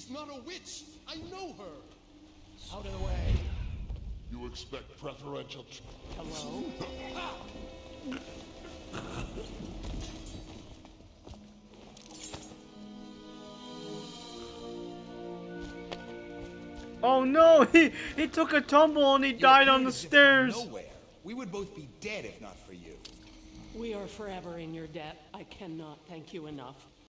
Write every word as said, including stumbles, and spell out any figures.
She's not a witch. I know her. Out of the way. You expect preferential tr- Hello? Oh no, he he took a tumble and he You died on appeared the as if from stairs. Nowhere. We would both be dead if not for you. We are forever in your debt. I cannot thank you enough.